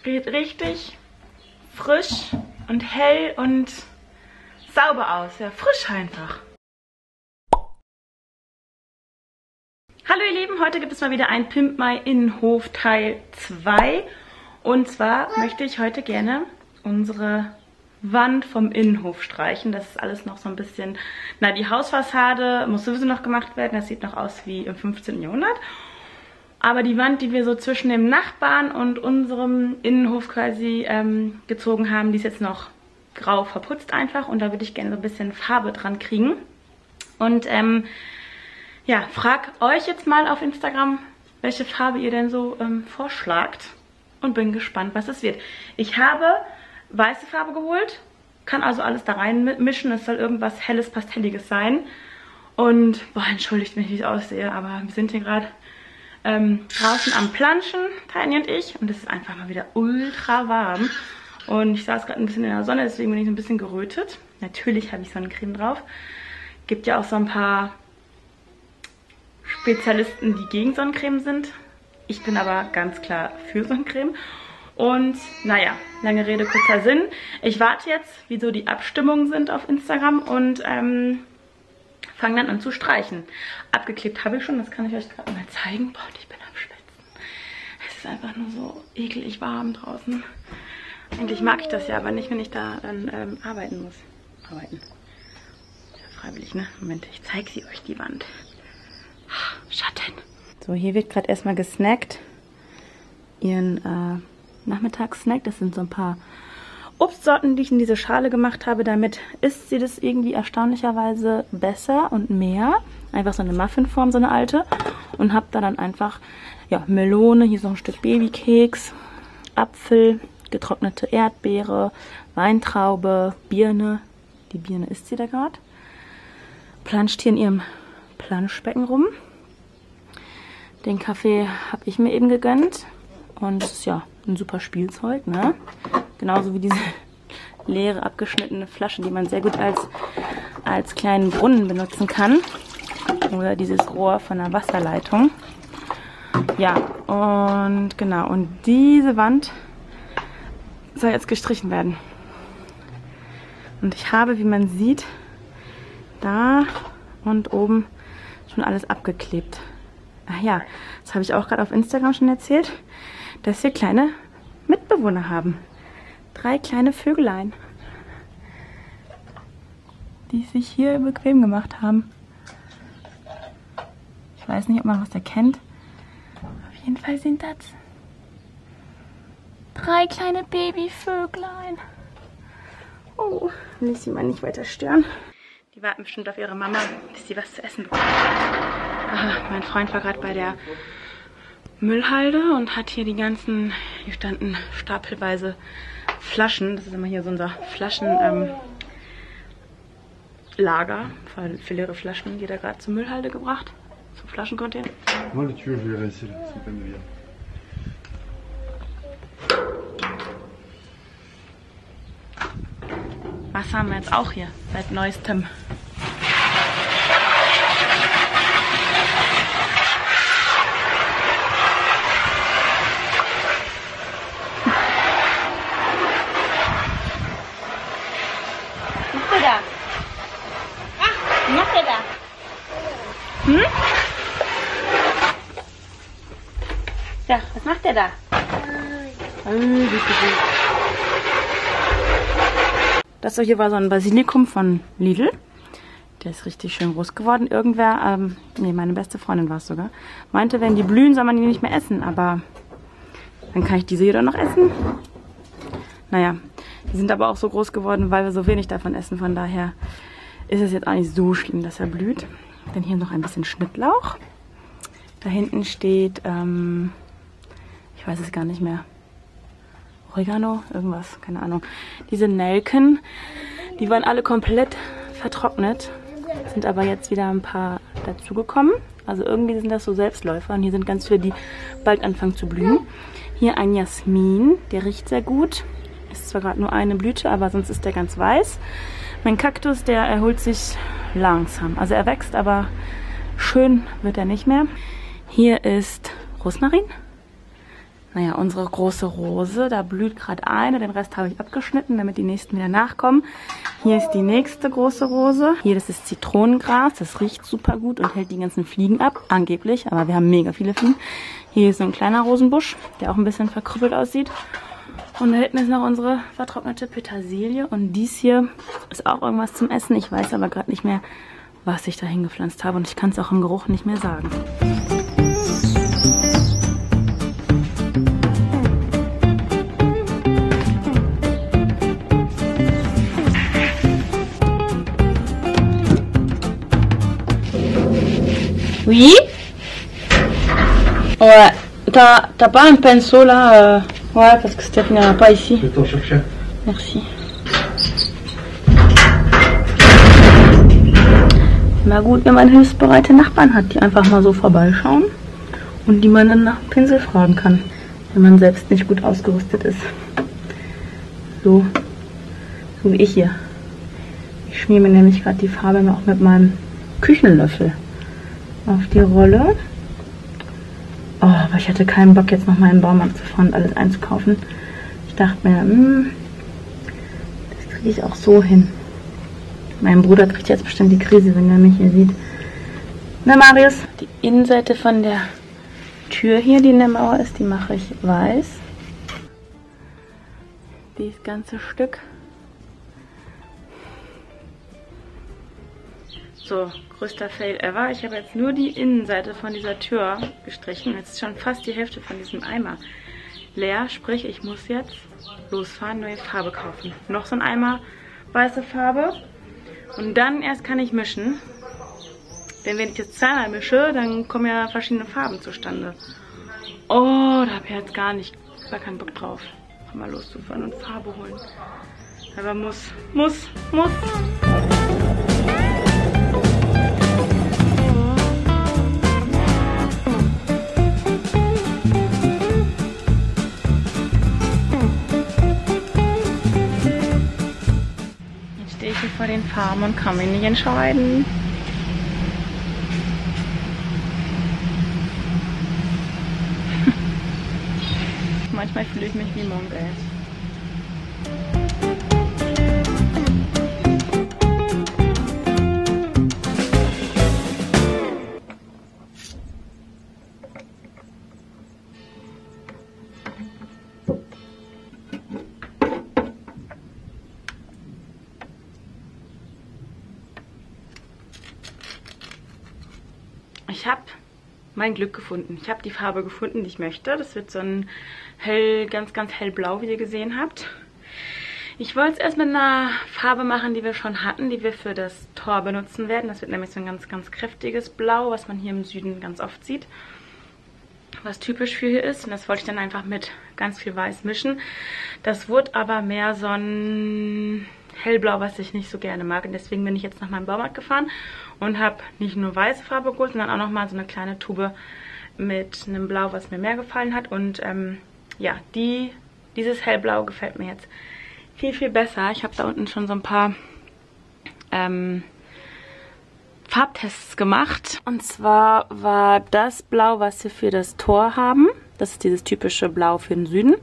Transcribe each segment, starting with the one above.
Sieht richtig frisch und hell und sauber aus. Ja, frisch einfach. Hallo ihr Lieben, heute gibt es mal wieder ein Pimp My Innenhof Teil 2. Und zwar möchte ich heute gerne unsere Wand vom Innenhof streichen. Das ist alles noch so ein bisschen... Na, die Hausfassade muss sowieso noch gemacht werden. Das sieht noch aus wie im 15. Jahrhundert. Aber die Wand, die wir so zwischen dem Nachbarn und unserem Innenhof quasi gezogen haben, die ist jetzt noch grau verputzt einfach. Und da würde ich gerne so ein bisschen Farbe dran kriegen. Und ja, frag euch jetzt mal auf Instagram, welche Farbe ihr denn so vorschlagt. Und bin gespannt, was es wird. Ich habe weiße Farbe geholt. Kann also alles da rein mischen. Es soll irgendwas helles, pastelliges sein. Und, boah, entschuldigt mich, wie ich aussehe, aber wir sind hier gerade draußen am Planschen, Tiny und ich. Und es ist einfach mal wieder ultra warm. Und ich saß gerade ein bisschen in der Sonne, deswegen bin ich so ein bisschen gerötet. Natürlich habe ich Sonnencreme drauf. Gibt ja auch so ein paar Spezialisten, die gegen Sonnencreme sind. Ich bin aber ganz klar für Sonnencreme. Und naja, lange Rede, kurzer Sinn. Ich warte jetzt, wie so die Abstimmungen sind auf Instagram und fange dann an zu streichen. Abgeklebt habe ich schon, das kann ich euch gerade mal zeigen. Boah, ich bin am Schwitzen. Es ist einfach nur so eklig warm draußen. Eigentlich mag ich das ja, aber nicht, wenn ich da dann arbeiten muss. Arbeiten. Ja, freiwillig, ne? Moment, ich zeige sie euch, die Wand. Schatten. So, hier wird gerade erstmal gesnackt. Ihren Nachmittagssnack. Das sind so ein paar Obstsorten, die ich in diese Schale gemacht habe. Damit isst sie das irgendwie erstaunlicherweise besser und mehr. Einfach so eine Muffinform, so eine alte. Und habe da dann einfach ja, Melone, hier so ein Stück Babykeks, Apfel, getrocknete Erdbeere, Weintraube, Birne. Die Birne isst sie da gerade. Planscht hier in ihrem Planschbecken rum. Den Kaffee habe ich mir eben gegönnt. Und das ist ja ein super Spielzeug, ne? Genauso wie diese leere, abgeschnittene Flasche, die man sehr gut als kleinen Brunnen benutzen kann. Oder dieses Rohr von der Wasserleitung. Ja, und genau. Und diese Wand soll jetzt gestrichen werden. Und ich habe, wie man sieht, da und oben schon alles abgeklebt. Ach ja, das habe ich auch gerade auf Instagram schon erzählt, dass wir kleine Mitbewohner haben. 3 kleine Vögelein, die sich hier bequem gemacht haben. Ich weiß nicht, ob man was erkennt. Auf jeden Fall sind das 3 kleine Babyvöglein. Oh, will ich sie mal nicht weiter stören. Die warten bestimmt auf ihre Mama, bis sie was zu essen bekommt. Mein Freund war gerade bei der Müllhalde und hat hier die ganzen, hier standen stapelweise Flaschen, das ist immer hier so unser Flaschenlager für leere Flaschen, die er gerade zur Müllhalde gebracht, zum Flaschencontainer. Wasser haben wir jetzt auch hier, seit neuestem. Was macht der da? Hm? Ja, was macht der da? Das hier war so ein Basilikum von Lidl. Der ist richtig schön groß geworden. Irgendwer, nee, meine beste Freundin war es sogar, meinte, wenn die blühen, soll man die nicht mehr essen. Aber dann kann ich diese hier doch noch essen. Naja, die sind aber auch so groß geworden, weil wir so wenig davon essen. Von daher ist es jetzt auch nicht so schlimm, dass er blüht. Dann hier noch ein bisschen Schnittlauch. Da hinten steht, ich weiß es gar nicht mehr, Oregano, irgendwas, keine Ahnung. Diese Nelken, die waren alle komplett vertrocknet, sind aber jetzt wieder ein paar dazugekommen. Also irgendwie sind das so Selbstläufer und hier sind ganz viele, die bald anfangen zu blühen. Hier ein Jasmin, der riecht sehr gut. Ist zwar gerade nur eine Blüte, aber sonst ist der ganz weiß. Mein Kaktus, der erholt sich langsam. Also er wächst, aber schön wird er nicht mehr. Hier ist Rosmarin. Naja, unsere große Rose, da blüht gerade eine, den Rest habe ich abgeschnitten, damit die nächsten wieder nachkommen. Hier ist die nächste große Rose. Hier, das ist Zitronengras, das riecht super gut und hält die ganzen Fliegen ab, angeblich, aber wir haben mega viele Fliegen. Hier ist so ein kleiner Rosenbusch, der auch ein bisschen verkrüppelt aussieht. Und da hinten ist noch unsere vertrocknete Petersilie und dies hier ist auch irgendwas zum Essen. Ich weiß aber gerade nicht mehr, was ich da hingepflanzt habe und ich kann es auch im Geruch nicht mehr sagen. Oui. Ouais. T'as pas un pinceau là Ouais, parce que Steph n'en a pas ici. Je vais t'en chercher. Merci. Na gut, wenn man hilfsbereite Nachbarn hat, die einfach mal so vorbeischauen und die man dann nach dem Pinsel fragen kann, wenn man selbst nicht gut ausgerüstet ist. So wie ich hier. Ich schmiere mir nämlich gerade die Farbe auch mit meinem Küchenlöffel auf die Rolle. Oh, aber ich hatte keinen Bock, jetzt nochmal in den Baumarkt zu fahren und alles einzukaufen. Ich dachte mir, das kriege ich auch so hin. Mein Bruder kriegt jetzt bestimmt die Krise, wenn er mich hier sieht. Na, Marius? Die Innenseite von der Tür hier, die in der Mauer ist, die mache ich weiß. Dieses ganze Stück. So, größter Fail ever. Ich habe jetzt nur die Innenseite von dieser Tür gestrichen. Jetzt ist schon fast die Hälfte von diesem Eimer leer. Sprich, ich muss jetzt losfahren, neue Farbe kaufen. Noch so ein Eimer weiße Farbe. Und dann erst kann ich mischen. Denn wenn ich das zweimal mische, dann kommen ja verschiedene Farben zustande. Oh, da habe ich jetzt gar keinen Bock drauf. Mal loszufahren und Farbe holen. Aber muss. Stehe ich hier vor den Farben und kann mich nicht entscheiden. Manchmal fühle ich mich wie Monk, ey. Ich habe mein Glück gefunden. Ich habe die Farbe gefunden, die ich möchte. Das wird so ein ganz hellblau, wie ihr gesehen habt. Ich wollte es erst mit einer Farbe machen, die wir schon hatten, die wir für das Tor benutzen werden. Das wird nämlich so ein ganz kräftiges Blau, was man hier im Süden ganz oft sieht. Was typisch für hier ist. Und das wollte ich dann einfach mit ganz viel Weiß mischen. Das wurde aber mehr so ein hellblau, was ich nicht so gerne mag. Und deswegen bin ich jetzt nach meinem Baumarkt gefahren und habe nicht nur weiße Farbe geholt, sondern auch nochmal so eine kleine Tube mit einem Blau, was mir mehr gefallen hat. Und ja, dieses hellblau gefällt mir jetzt viel besser. Ich habe da unten schon so ein paar Farbtests gemacht. Und zwar war das Blau, was wir für das Tor haben. Das ist dieses typische Blau für den Süden.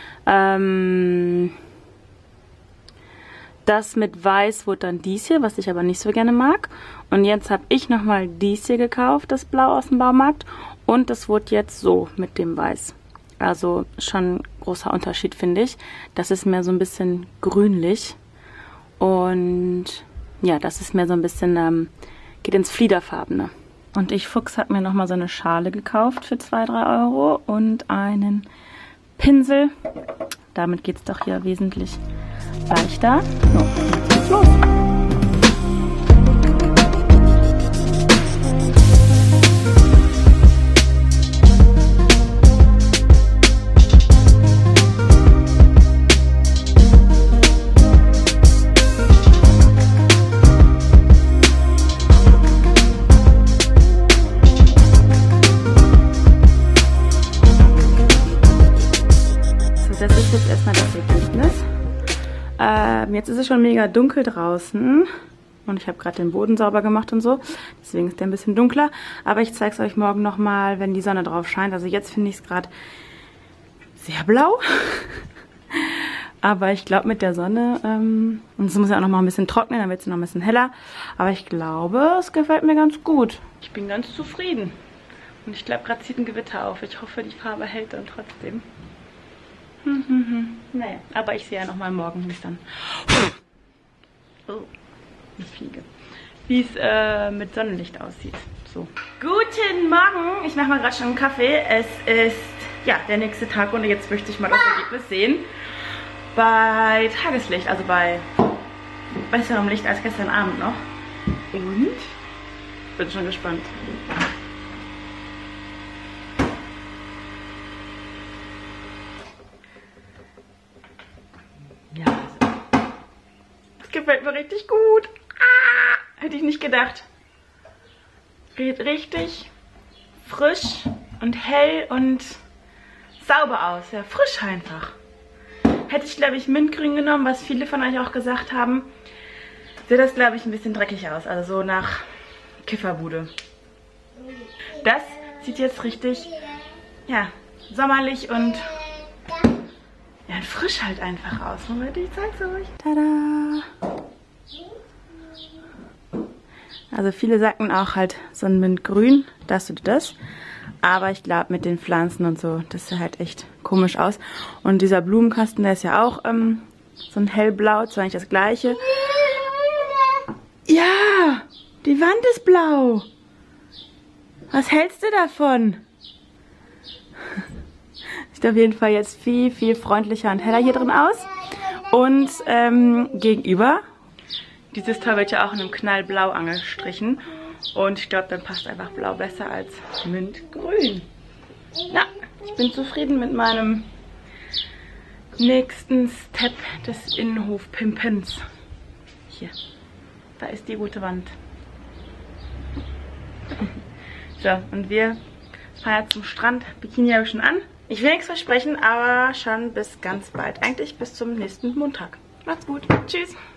Das mit Weiß wurde dann dies hier, was ich aber nicht so gerne mag. Und jetzt habe ich nochmal dies hier gekauft, das Blau aus dem Baumarkt. Und das wurde jetzt so mit dem Weiß. Also schon ein großer Unterschied, finde ich. Das ist mehr so ein bisschen grünlich. Und ja, das ist mehr so ein bisschen, geht ins Fliederfarbene. Und ich Fuchs habe mir nochmal so eine Schale gekauft für 2-3 Euro und einen Pinsel. Damit geht es doch hier wesentlich leichter. So, jetzt geht's los. Das ist jetzt erstmal das Ergebnis. Jetzt ist es schon mega dunkel draußen und ich habe gerade den Boden sauber gemacht und so. Deswegen ist der ein bisschen dunkler. Aber ich zeige es euch morgen nochmal, wenn die Sonne drauf scheint. Also jetzt finde ich es gerade sehr blau. Aber ich glaube mit der Sonne, und es muss ja auch noch mal ein bisschen trocknen, dann wird es noch ein bisschen heller. Aber ich glaube, es gefällt mir ganz gut. Ich bin ganz zufrieden. Und ich glaube, gerade zieht ein Gewitter auf. Ich hoffe, die Farbe hält dann trotzdem. Naja, aber ich sehe ja noch mal morgen, wie es dann... Oh, eine Fliege. Wie es mit Sonnenlicht aussieht. So. Guten Morgen! Ich mache mal gerade schon einen Kaffee. Es ist ja der nächste Tag und jetzt möchte ich mal das Ergebnis sehen. Bei Tageslicht, also bei besserem Licht als gestern Abend noch. Und bin schon gespannt. Ja, das gefällt mir richtig gut. Hätte ich nicht gedacht. Sieht richtig frisch und hell und sauber aus. Ja, frisch einfach. Hätte ich, glaube ich, Mintgrün genommen, was viele von euch auch gesagt haben, sieht das, glaube ich, ein bisschen dreckig aus. Also so nach Kifferbude. Das sieht jetzt richtig, ja, sommerlich und ja, frisch halt einfach aus. Moment, ich zeig's euch. Tada! Also viele sagten auch halt so ein Mintgrün, das oder das. Aber ich glaube mit den Pflanzen und so, das sieht halt echt komisch aus. Und dieser Blumenkasten, der ist ja auch so ein hellblau, zwar nicht das gleiche. Ja, die Wand ist blau. Was hältst du davon? Sieht auf jeden Fall jetzt viel, viel freundlicher und heller hier drin aus. Und gegenüber, dieses Teil wird ja auch in einem Knallblau angestrichen. Und ich glaube, dann passt einfach blau besser als Mintgrün. Ja, ich bin zufrieden mit meinem nächsten Step des Innenhofpimpens. Hier, da ist die rote Wand. So, und wir fahren jetzt zum Strand. Bikini habe ich schon an. Ich will nichts versprechen, aber schon bis ganz bald. Eigentlich bis zum nächsten Montag. Macht's gut. Tschüss.